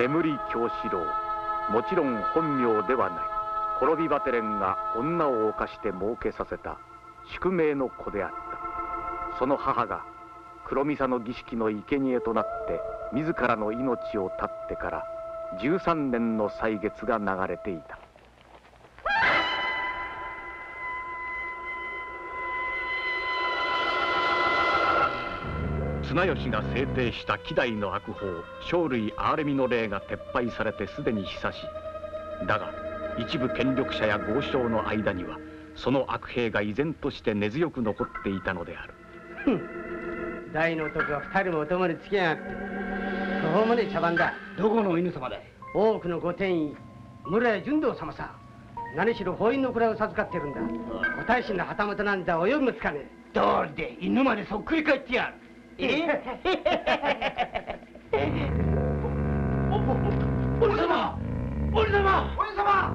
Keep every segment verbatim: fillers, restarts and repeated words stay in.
眠り京四郎、もちろん本名ではない。滅びバテレンが女を犯して儲けさせた宿命の子であった。その母が黒御座の儀式の生贄となって自らの命を絶ってからじゅうさんねんの歳月が流れていた。綱吉が制定した希代の悪法生類憐れみの令が撤廃されてすでに久し。だが一部権力者や豪商の間にはその悪兵が依然として根強く残っていたのである。 大の男が二人もお供につけやがって途方もねえ茶番だ。 どこのお犬様だい？ 多くの御殿医村屋純道様さ。何しろ法院の位を授かってるんだ。お大臣の旗本なんざお呼びもつかねえ。 どうりで犬までそっくり返ってやる。えお、お、お、お、お様、お様、お様。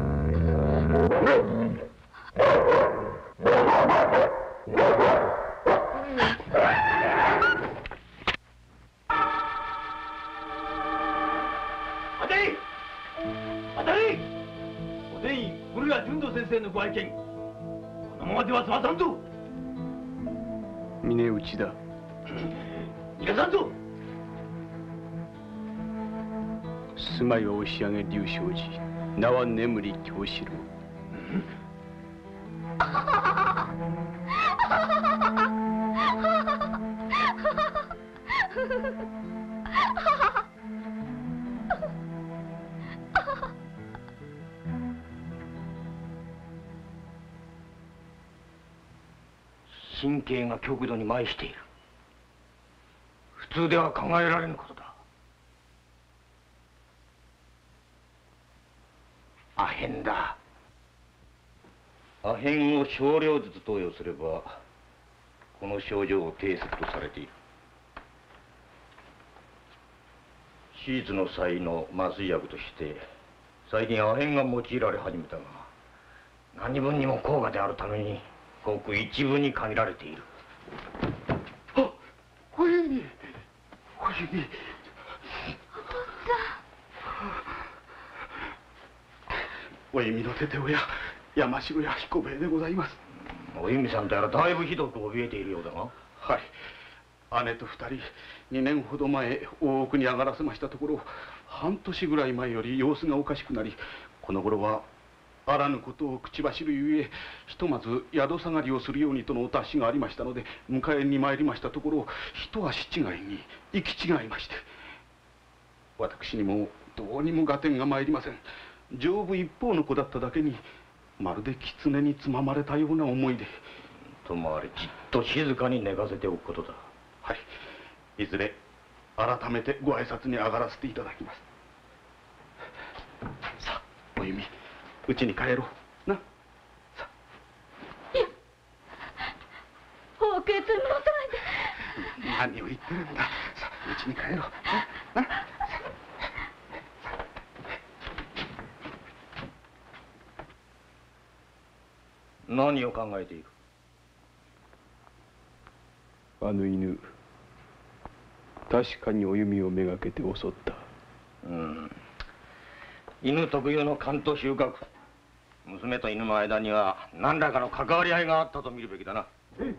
あたり、あたり。おでん古谷純道先生のご愛見。このままでは済まさんぞ。 峰内だ。 逃がさんぞ。 住まいは押上龍正寺、名は眠り京四郎。 神経が極度に麻痺している。普通では考えられぬことだ。アヘンだ。アヘンを少量ずつ投与すればこの症状を呈するとされている。手術の際の麻酔薬として最近アヘンが用いられ始めたが、何分にも高価であるためにごく一部に限られている。 あっ、おゆみ、おゆみ。おゆみの父親、山城屋彦兵衛でございます。 おゆみさんとやらだいぶひどく怯えているようだが。 はい。姉と二人、二年ほど前大奥に上がらせましたところ、半年ぐらい前より様子がおかしくなり、この頃はあらぬことを口走るゆえ、ひとまず宿下がりをするようにとのお達しがありましたので迎えに参りましたところ、一足違いに行き違いまして、私にもどうにも合点が参りません。上部一方の子だっただけに、まるで狐につままれたような思いで。 ともあれじっと静かに寝かせておくことだ。 はい、いずれ改めてご挨拶に上がらせていただきます。さあ、おゆみ、うちに帰ろうな。さいや、お受け継ぎ持たないで。何を言ってるんだ。さあ、うちに帰ろうな。な。 何を考えている？ あの犬、確かにお弓をめがけて襲った。 うん。犬特有の勘と収穫。娘と犬の間には何らかの関わり合いがあったと見るべきだな。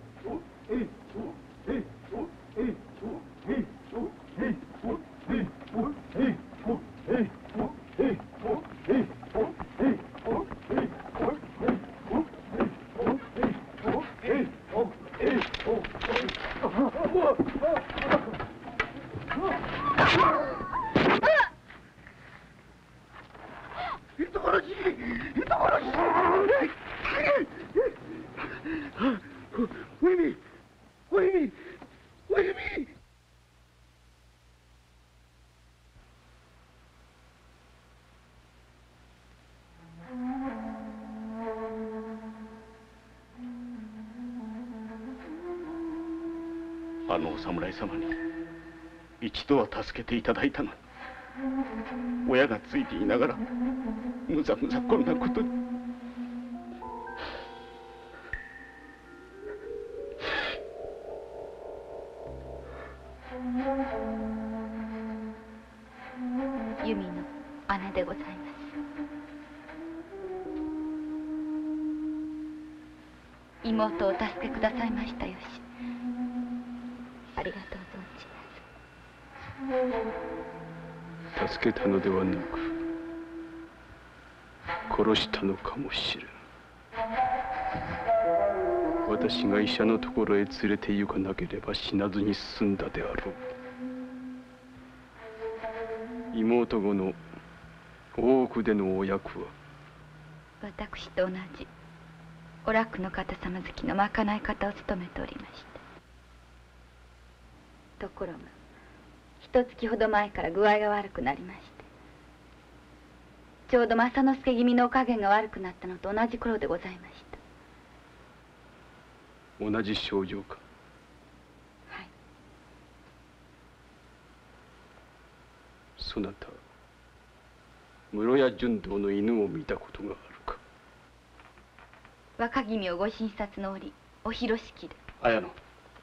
あのお侍様に一度は助けていただいたのに、親がついていながらむざむざこんなことに。 姉でございます。妹をお助けくださいましたよし。ありがとう存じます。助けたのではなく殺したのかもしれん。私が医者のところへ連れて行かなければ死なずに済んだであろう。妹子の大奥でのお役は？ 私と同じお楽の方様付きのまかない方を務めておりました。ところが一月ほど前から具合が悪くなりまして、ちょうど正之助君のお加減が悪くなったのと同じ頃でございました。 同じ症状か？ はい。 そなた室谷純道の犬を見たことがあるか？ 若君をご診察の折お広敷で。 綾乃、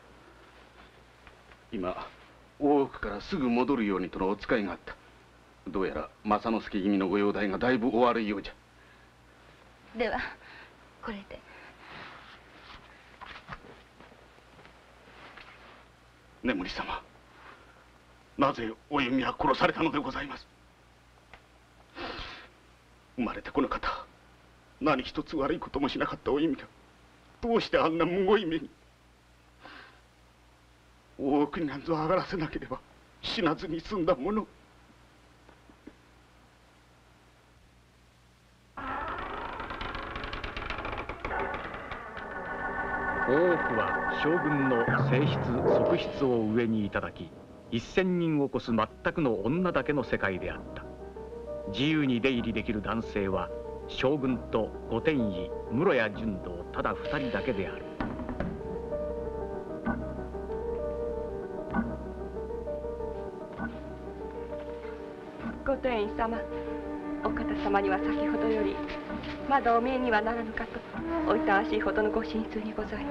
今大奥からすぐ戻るようにとのお使いがあった。どうやら正之助君のご容体がだいぶお悪いようじゃ。 ではこれで。 眠り様、なぜお弓は殺されたのでございます？生まれてこの方、何一つ悪いこともしなかったお弓がどうしてあんなむごい目に。大奥になんぞ上がらせなければ死なずに済んだもの。 大奥は将軍の正室側室を上にいただき、一千人を超す全くの女だけの世界であった。自由に出入りできる男性は将軍と御殿医室谷純道ただ二人だけである。 御殿医様、お方様には先ほどよりまだお見えにはならぬかとお痛ましいほどのご心痛にございます。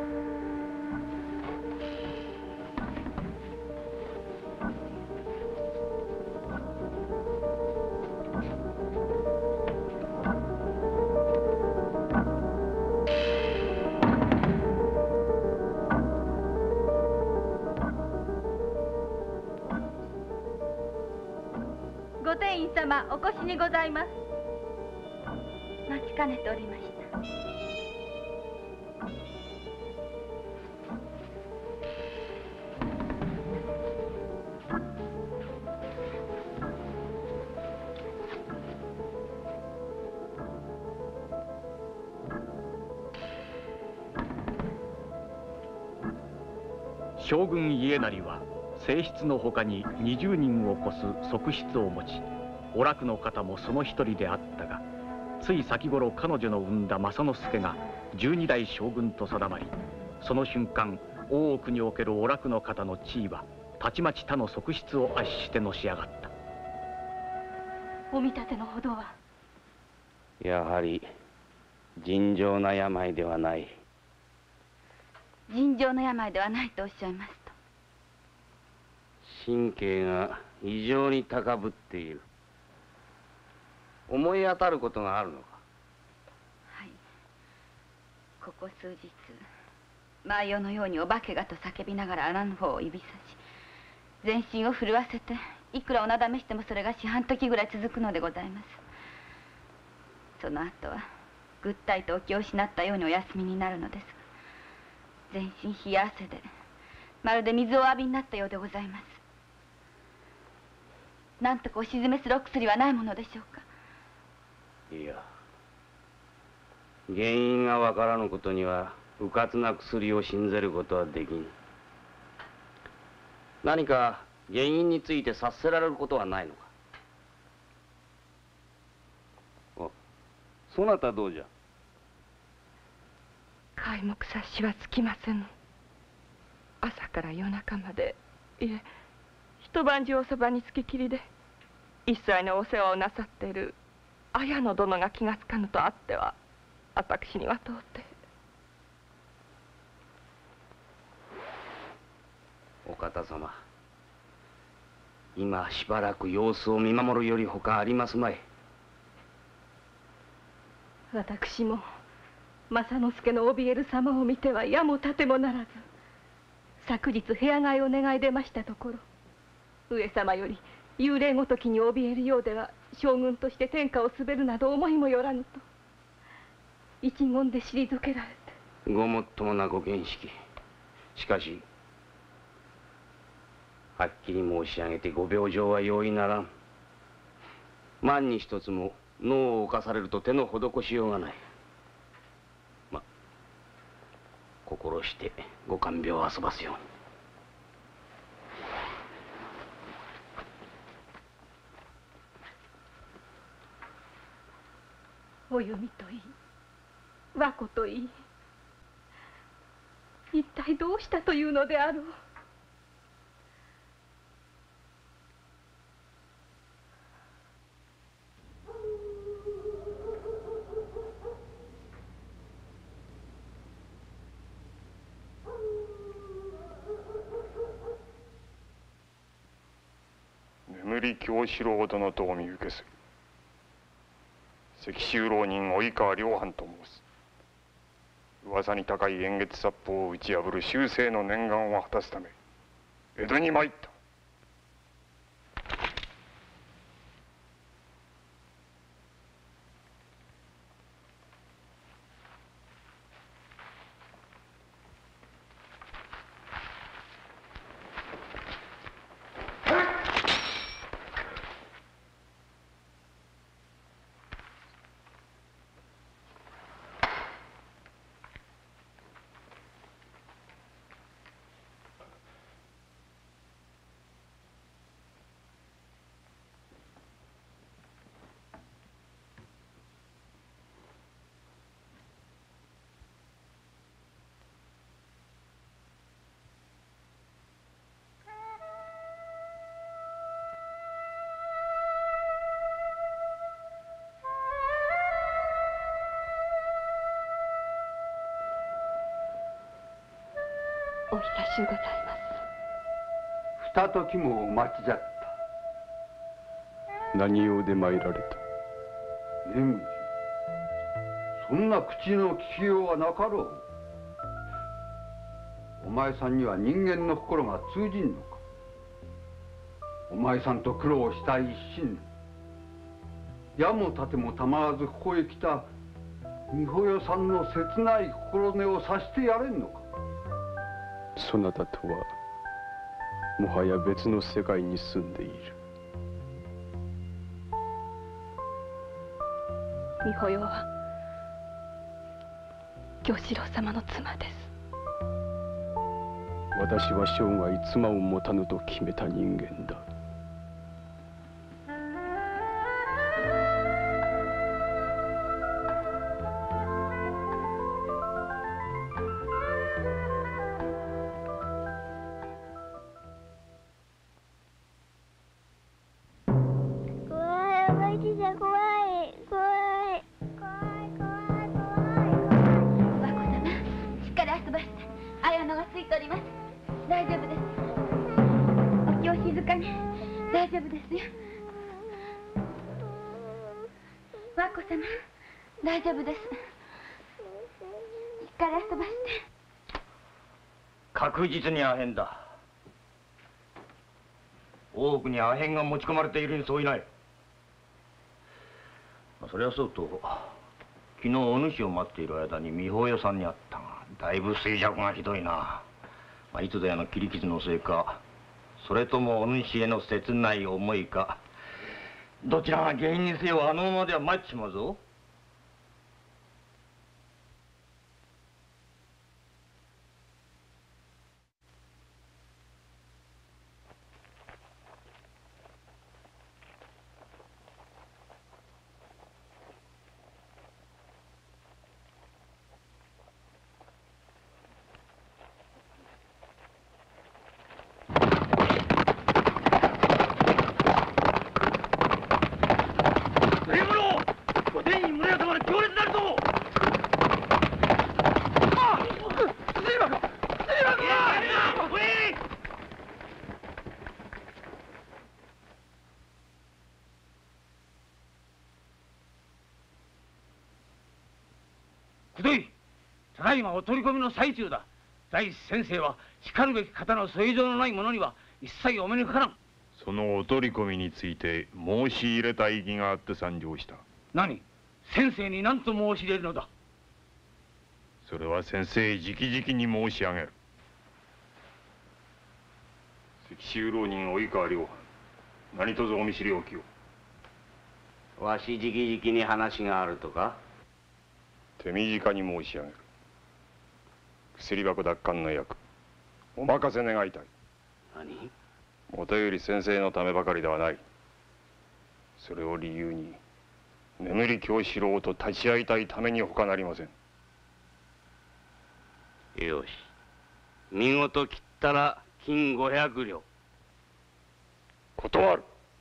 御殿医様、お越しにございます。待ちかねておりました。 将軍家成は正室のほかににじゅうにんを超す側室を持ち、お楽の方もその一人であったが、つい先頃彼女の産んだ正之助が十二代将軍と定まり、その瞬間大奥におけるお楽の方の地位はたちまち他の側室を圧してのし上がった。 お見立てのほどは？ やはり尋常な病ではない。 尋常な病ではないとおっしゃいますと？ 神経が異常に高ぶっている。思い当たることがあるのか？ はい。ここ数日毎夜のようにお化けがと叫びながらあらぬ方を指さし、全身を震わせていくらおなだめしてもそれが四半時ぐらい続くのでございます。その後はぐったりとお気を失ったようにお休みになるのですが、全身冷や汗でまるで水を浴びになったようでございます。なんとかお鎮めするお薬はないものでしょうか？ いや、原因がわからぬことにはうかつな薬を信ぜることはできん。何か原因について察せられることはないのか？あ、そなたどうじゃ？ 皆目察しはつきません。朝から夜中まで、いえ一晩中おそばにつききりで一切のお世話をなさっている綾野殿が気がつかぬとあっては私には到底。 お方様、 今しばらく様子を見守るよりほかありますまい。 私も正之助の怯える様を見ては矢も盾もならず、昨日部屋替えを願い出ましたところ、上様より幽霊ごときに怯えるようでは将軍として天下を滑るなど思いもよらぬと一言で退けられて。 ごもっともなご見識。しかしはっきり申し上げてご病状は容易ならん。万に一つも脳を侵されると手の施しようがない。ま心してご看病を遊ばすように。 お弓といい和子といい、一体どうしたというのであろう。 眠り京四郎殿とお見受けする。関州浪人及川両藩と申す。噂に高い円月殺法を打ち破る終生の念願を果たすため江戸に参った。 お久しゅうございます。 二時もお待ちじゃった。 何用で参られた。 年次、そんな口の聞きようはなかろう。お前さんには人間の心が通じんのか。お前さんと苦労した一心、矢も盾もたまらずここへ来た美穂代さんの切ない心根を察してやれんのか。 そなたとはもはや別の世界に住んでいる。 美穂代は京四郎様の妻です。 私は生涯妻を持たぬと決めた人間だ。 大丈夫です。しっかり遊ばして。 確実にアヘンだ。大奥にアヘンが持ち込まれているにそういない。それはそうと昨日お主を待っている間に美穂代さんに会ったが、だいぶ衰弱がひどいな。まあ、いつぞやの切り傷のせいか、それともお主への切ない思いか、どちらが原因にせよあのままでは参っちまうぞ。 お天ただいまお取り込みの最中だ。大師先生はしかるべき方の添い状のない者には一切お目にかからん。 そのお取り込みについて申し入れた意義があって参上した。 何？先生に何と申し入れるのだ。 それは先生直々に申し上げる。石州浪人及川両藩、何とぞお見知りおきを。 わし直々に話があるとか。 手短に申し上げる。薬箱奪還の役、お任せ願いたい。 何？ もとより先生のためばかりではない。それを理由に眠り京四郎と立ち会いたいために他なりません。 よし、見事切ったら金五百両。 断る。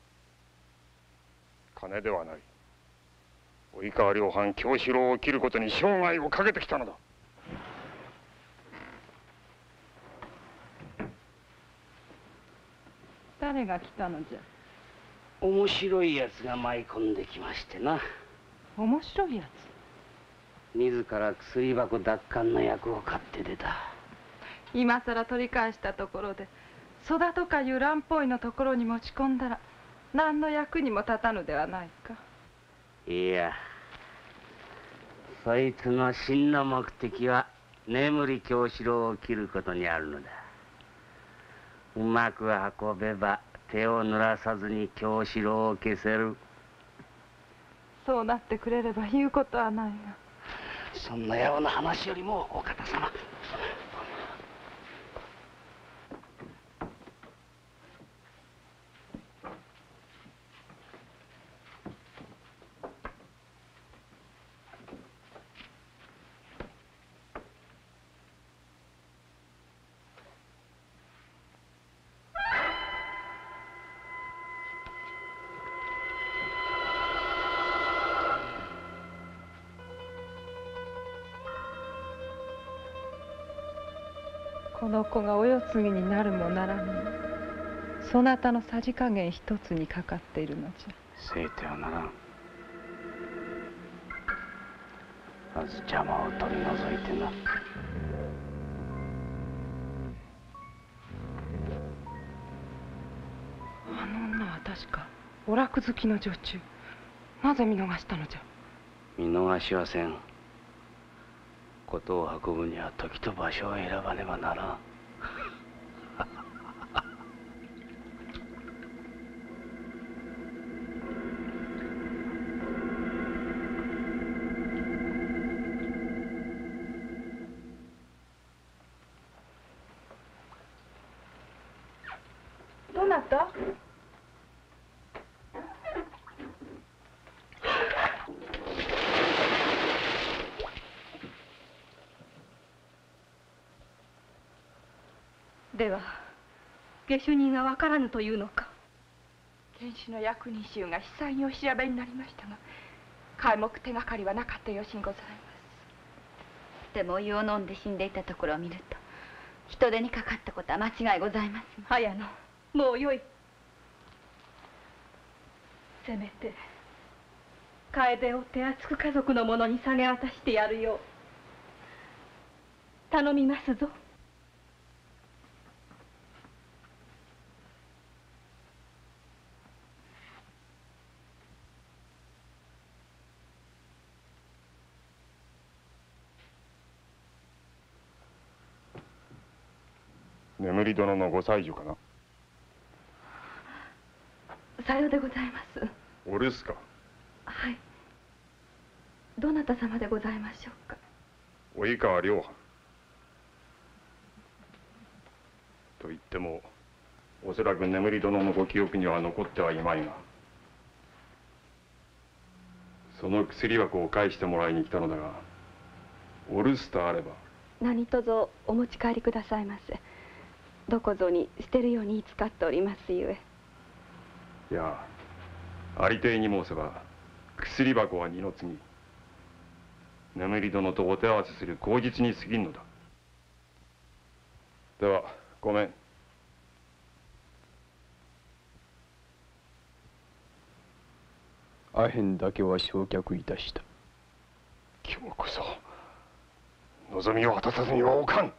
金ではない。及川両藩京四郎を切ることに生涯をかけてきたのだ。 誰が来たのじゃ。 面白いやつが舞い込んできましてな。 面白いやつ？ 自ら薬箱奪還の役を買って出た。 今さら取り返したところで曽田とかいう乱歩医のところに持ち込んだら何の役にも立たぬではないか。 いや、そいつの真の目的は眠り京四郎を切ることにあるのだ。うまく運べば手を濡らさずに京四郎を消せる。 そうなってくれれば言うことはないが。 そんなような話よりもお方様。 この子がお世継ぎになるもならぬもそなたのさじ加減一つにかかっているのじゃ。 せいてはならん。まず邪魔を取り除いてな。 あの女は確かお楽好きの女中。なぜ見逃したのじゃ。 見逃しはせん。事を運ぶには時と場所を選ばねばならん。 どなた？ では下手人がわからぬというのか。 検視の役人衆が悲惨にお調べになりましたが皆目手がかりはなかったよしにございます。 でも湯を飲んで死んでいたところを見ると人手にかかったことは間違いございます。綾乃、もうよい。せめて楓を手厚く家族の者に下げ渡してやるよう頼みますぞ。 眠り殿のご妻女かな。 さようでございます。 お留守か。 はい。どなた様でございましょうか。 及川両藩と言ってもおそらく眠り殿のご記憶には残ってはいまいが、その薬箱を返してもらいに来たのだが、お留守とあれば何とぞお持ち帰りくださいませ。どこぞに捨てるように使っておりますゆえ。 いや、ありていに申せば薬箱は二の次、眠り殿とお手合わせする口実に過ぎんのだ。ではごめん。 アヘンだけは焼却いたした。 今日こそ望みを果たさずにはおかん。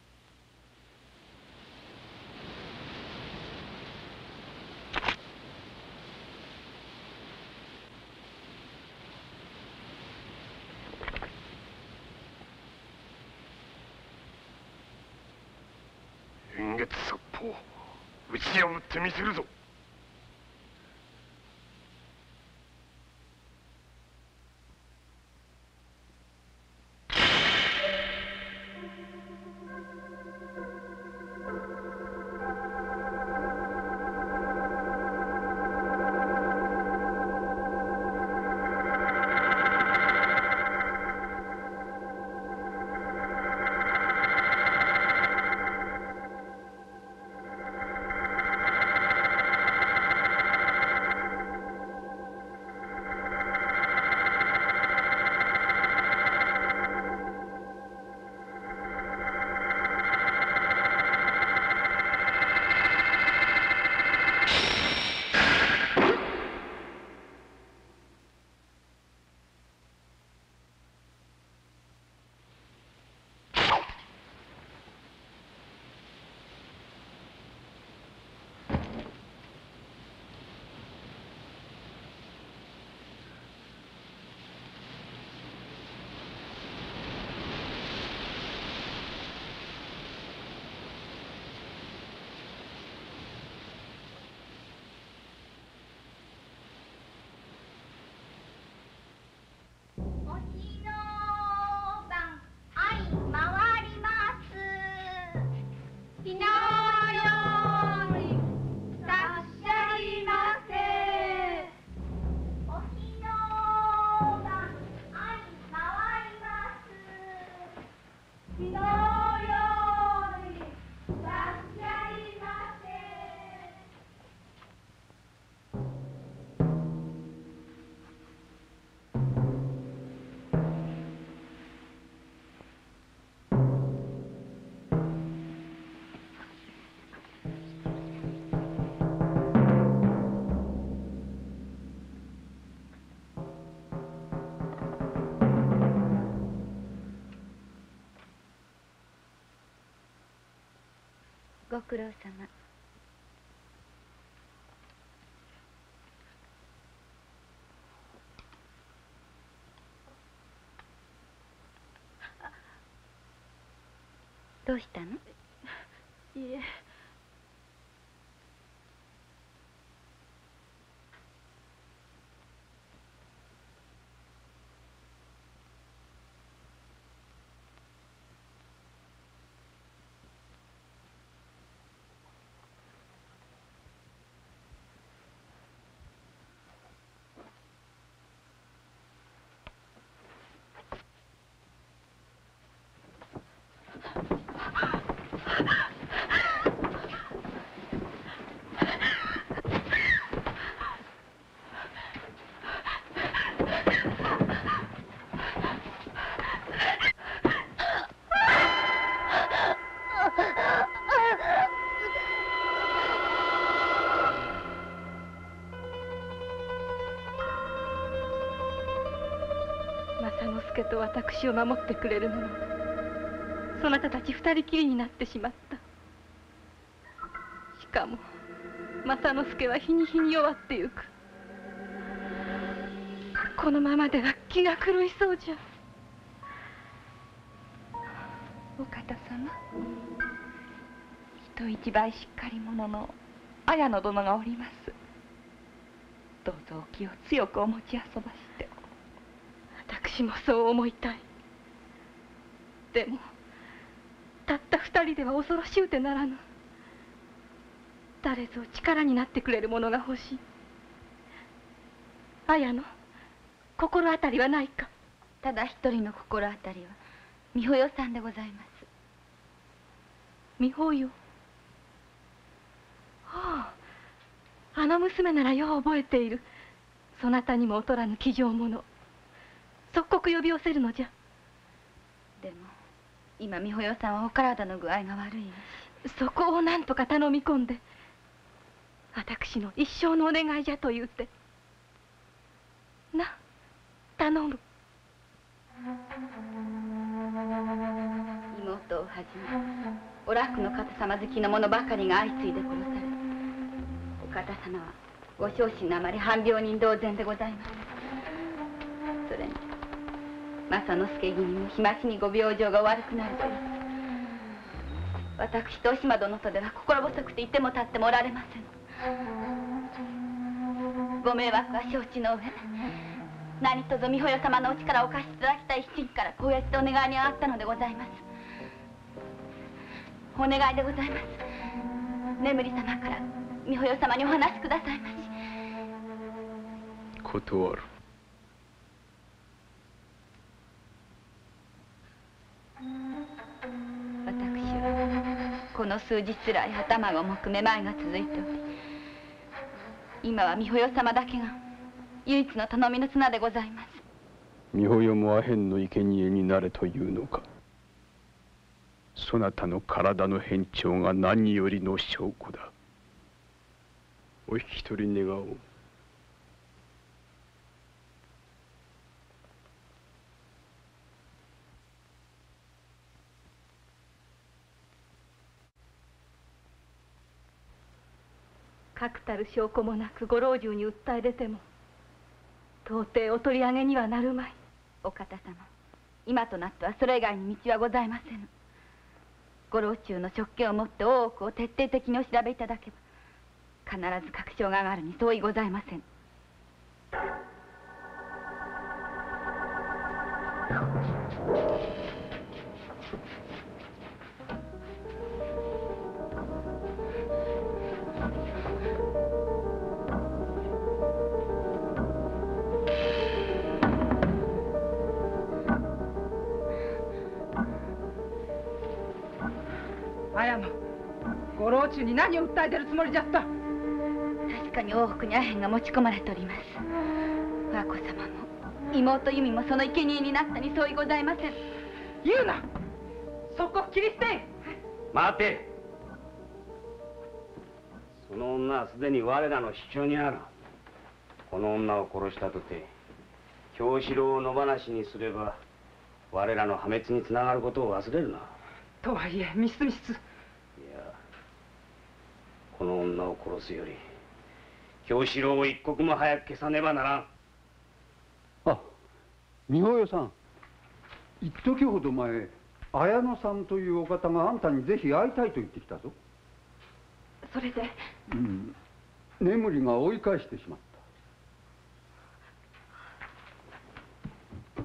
円月殺法打ち破ってみせるぞ。 ご苦労様。どうしたの？ いえ。正之助と私を守ってくれるのはそなたたち二人きりになってしまった。しかも正之助は日に日に弱ってゆく。このままでは気が狂いそうじゃ。 お方様、人一倍しっかり者の綾野殿がおります。どうぞお気を強くお持ちあそばして。 私もそう思いたい。でもたった二人では恐ろしゅうてならぬ。誰ぞ力になってくれるものが欲しい。綾の心当たりはないか？ ただ一人の心当たりは美保代さんでございます。 美保代？はあ、あの娘ならよう覚えている。そなたにも劣らぬ気丈者。即刻呼び寄せるのじゃ。 でも今美保代さんはお体の具合が悪いし。 そこを何とか頼み込んで、私の一生のお願いじゃと言うてな、頼む。 をはじめお楽の方様好きの者ばかりが相次いで殺され、お方様はご昇進のあまり半病人同然でございます。それに正之助議人も日増しにご病状がお悪くなるという。私とお島殿とでは心細くていても立ってもおられません。ご迷惑は承知の上、何とぞ美保代様のお力をお貸しいただきたい一心からこうやってお願いに上がったのでございます。お願いでございます。眠り様から美保代様にお話しくださいまし。 断る。 私はこの数日来頭が重くめまいが続いており、今は美保代様だけが唯一の頼みの綱でございます。 美保代もアヘンの生贄になれというのか。そなたの体の変調が何よりの証拠だ。お引き取り願おう。 確たる証拠もなくご老中に訴え出ても到底お取り上げにはなるまい。 お方様、今となってはそれ以外に道はございません。ご老中の職権をもって大奥を徹底的にお調べいただけば必ず確証が上がるに相違ございません。 綾野、ご老中に何を訴えてるつもりじゃった？ 確かに大奥にアヘンが持ち込まれております。和子様も妹由美もその生贄になったに相違ございません。 言うな！そこを切り捨て！ 待て！その女はすでに我らの手中にある。この女を殺したとて京四郎を野放しにすれば我らの破滅につながることを忘れるな。 とはいえみすみす。 いや、この女を殺すより京四郎を一刻も早く消さねばならん。 あ、美保代さん、一時ほど前綾野さんというお方があんたにぜひ会いたいと言ってきたぞ。 それで？ うん、眠りが追い返してしまった。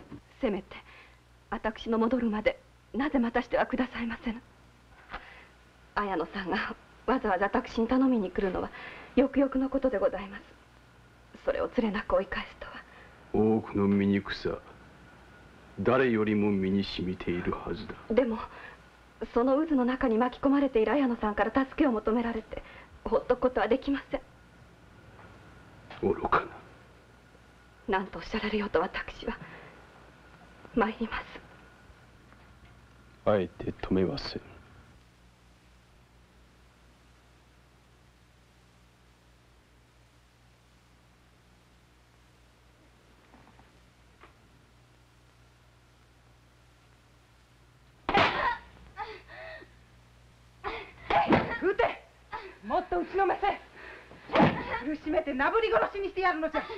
せめて私の戻るまでなぜ待たしてはくださいませぬ。綾野さんがわざわざ私に頼みに来るのはよくよくのことでございます。それをつれなく追い返すとは。 大奥の醜さ、誰よりも身に染みているはずだ。 でもその渦の中に巻き込まれている綾野さんから助けを求められてほっとくことはできません。 愚かな。何とおっしゃられようと私は参ります。 あえて止めません。 撃て！もっと打ちのめせ！苦しめてなぶり殺しにしてやるのじゃ。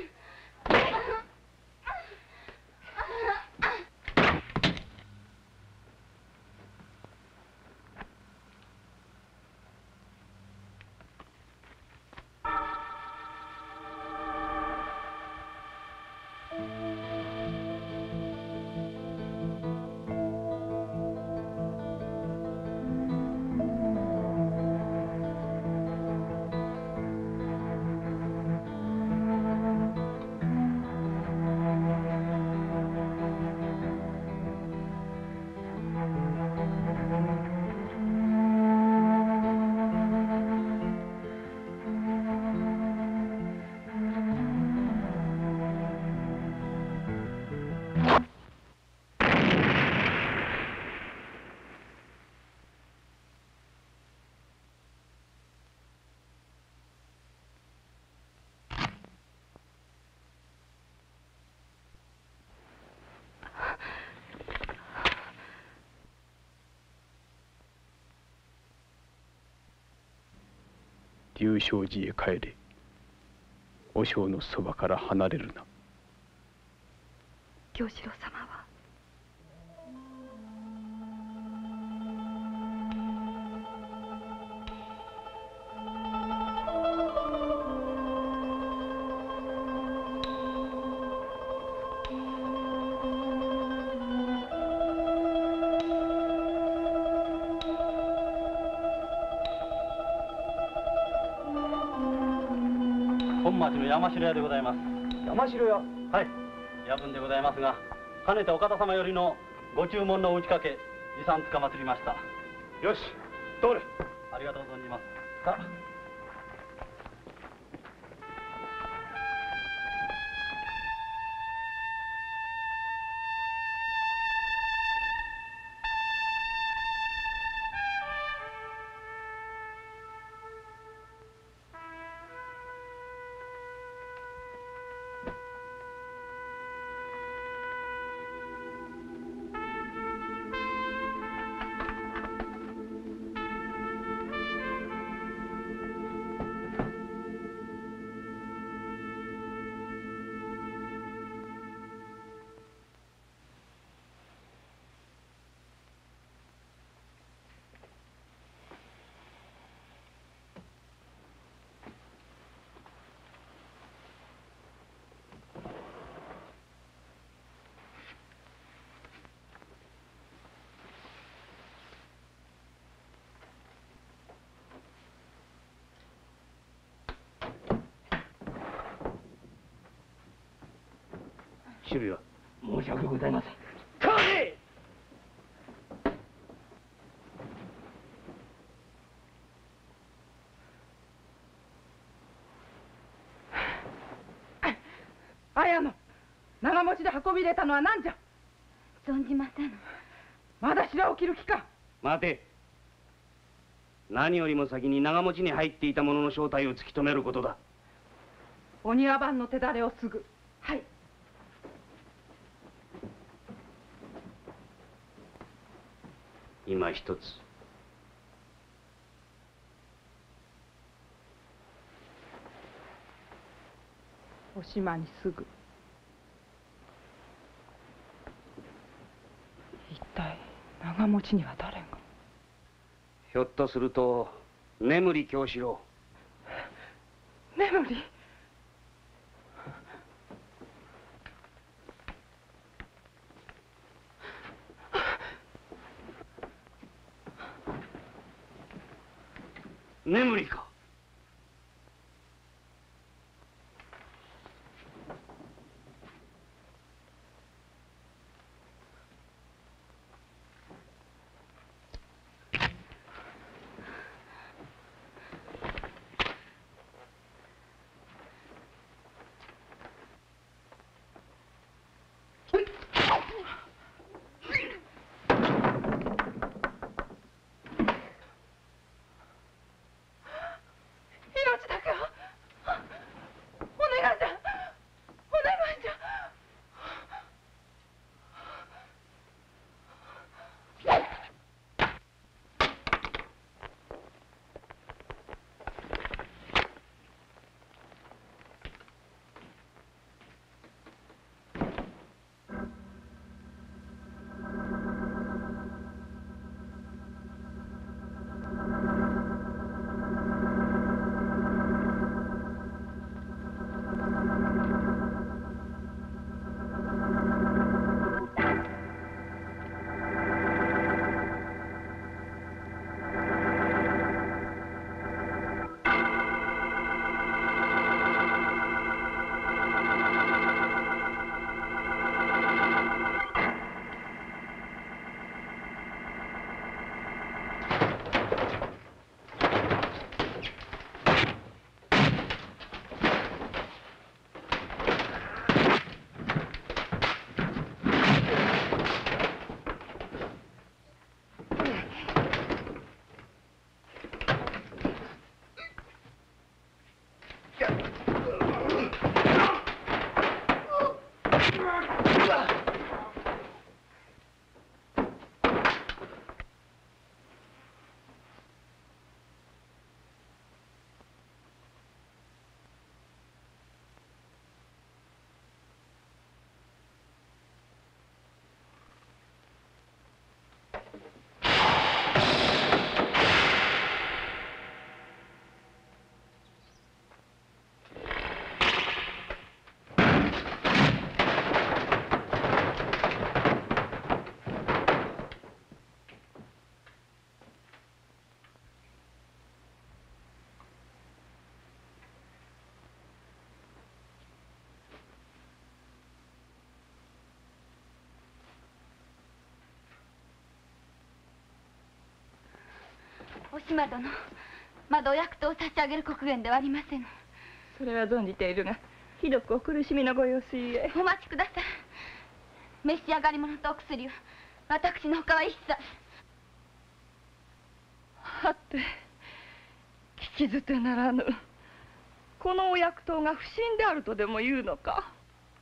龍勝寺へ帰れ。和尚のそばから離れるな。 京四郎様は本町の山城屋でございます。 山城屋。 はい、夜分でございますが、かねてお方様よりのご注文の打ち掛け持参つかまつりました。 よし、通れ。 ありがとう存じます。さあ。 首尾は申し訳ございません。 かね綾野、長持ちで運び入れたのは何じゃ。 存じません。 まだ白を切る気か。 待て。何よりも先に長持ちに入っていた者の正体を突き止めることだ。 お庭番の手だれをすぐ。はい。 今一つ。 おしまにすぐ。一体長持ちには誰が。 ひょっとすると眠り京四郎。 眠り。 眠りか。 お島殿、まだお薬湯を差し上げる刻限ではありません。 それは存じているが、ひどくお苦しみのご様子ゆえ。 お待ちください。召し上がり物とお薬は私のほかは一切。 はて、聞き捨てならぬ。このお薬湯が不審であるとでも言うのか。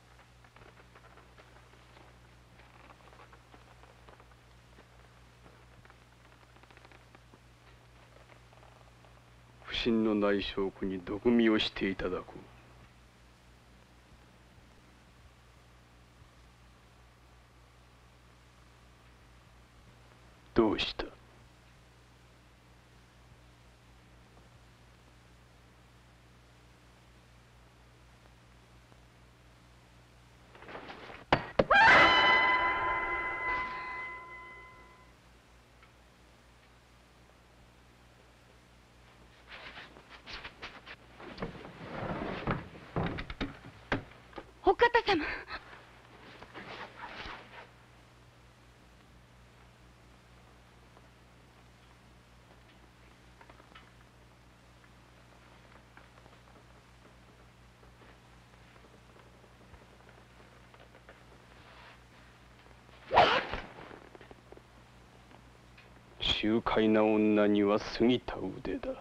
不審のない証拠に毒味をしていただこう。どうした？ お方様。 醜怪な女には過ぎた腕だ。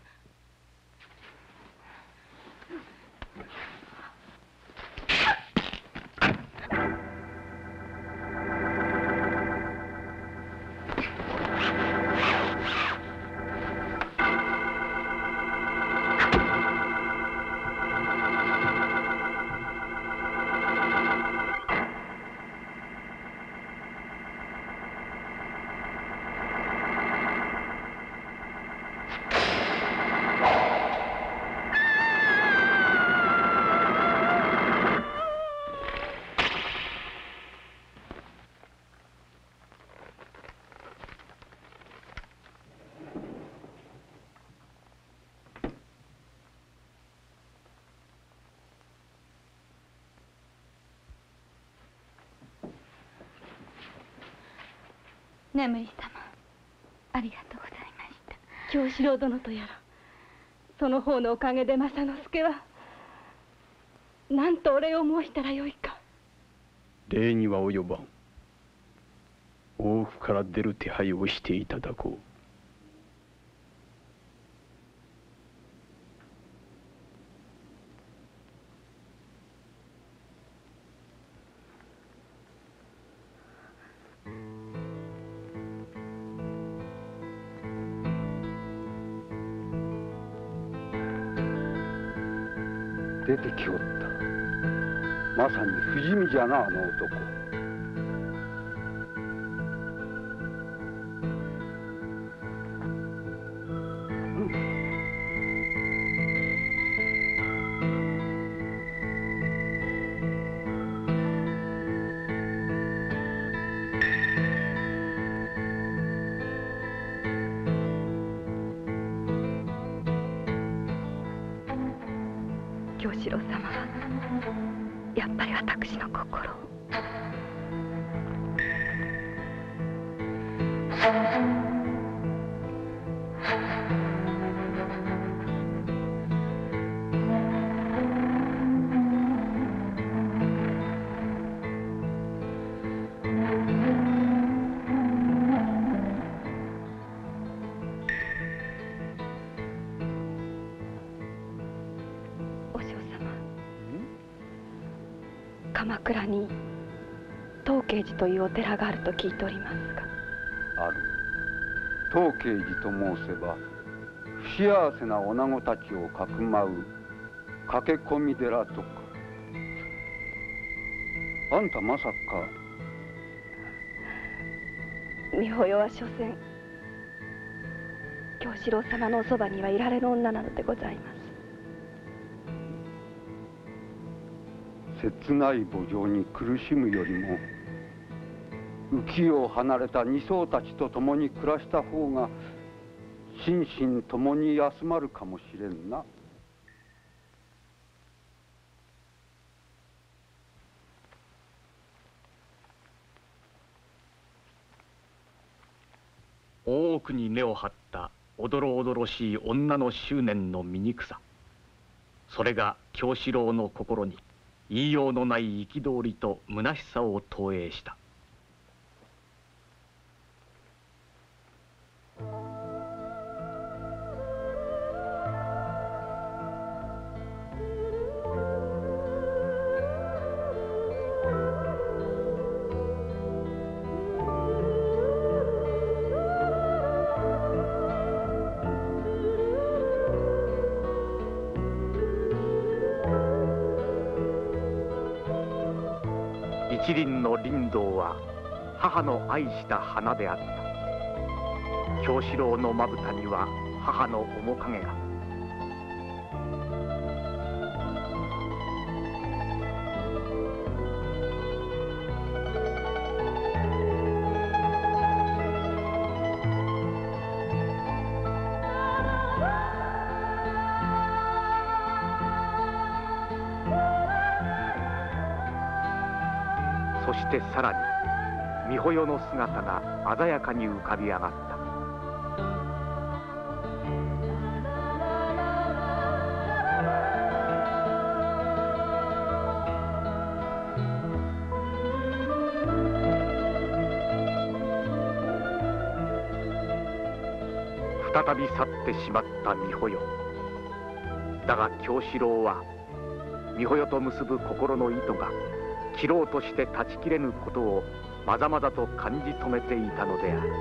眠り様、ありがとうございました。 京四郎殿とやら、その方のおかげで正之助は何とお礼を申したらよいか。 礼には及ばん。大奥から出る手配をしていただこう。 出てきおった。まさに不死身じゃな、あの男。 京四郎様はやっぱり私の心を。鎌倉に東慶寺というお寺があると聞いておりますが。 ある。東慶寺と申せば不幸せな女子たちをかくまう駆け込み寺とか。あんたまさか。 美穂代は所詮京四郎様のおそばにはいられぬ女なのでございます。 切ない慕情に苦しむよりも浮世を離れた二僧たちと共に暮らした方が心身ともに休まるかもしれんな。 大奥に根を張ったおどろおどろしい女の執念の醜さ、それが京四郎の心に言いようのない憤りと虚しさを投影した。一輪の林道は母の愛した花であった。京四郎のまぶたには母の面影が。そしてさらに美穂代の姿が鮮やかに浮かび上がった。再び去ってしまった美穂代。だが京四郎は美穂代と結ぶ心の糸が切ろうとして断ち切れぬことをまざまざと感じ止めていたのである。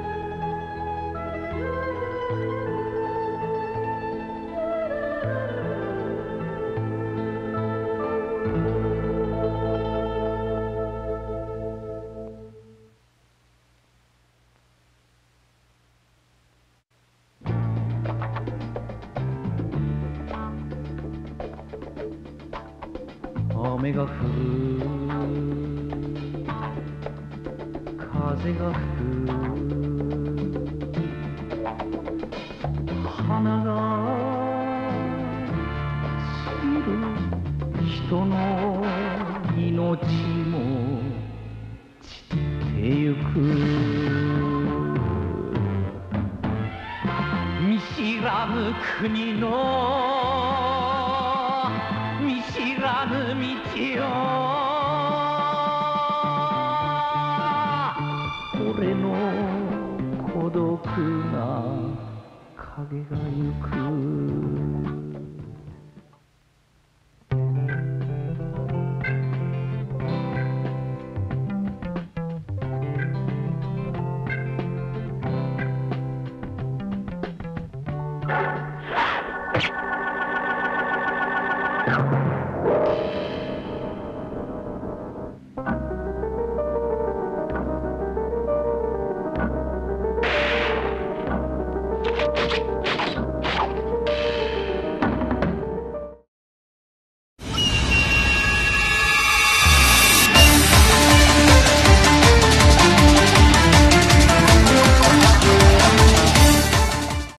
雨が降る、風が吹く、花が散る、人の命も散ってゆく。見知らぬ国の見知らぬ道を俺の孤独な影が行く。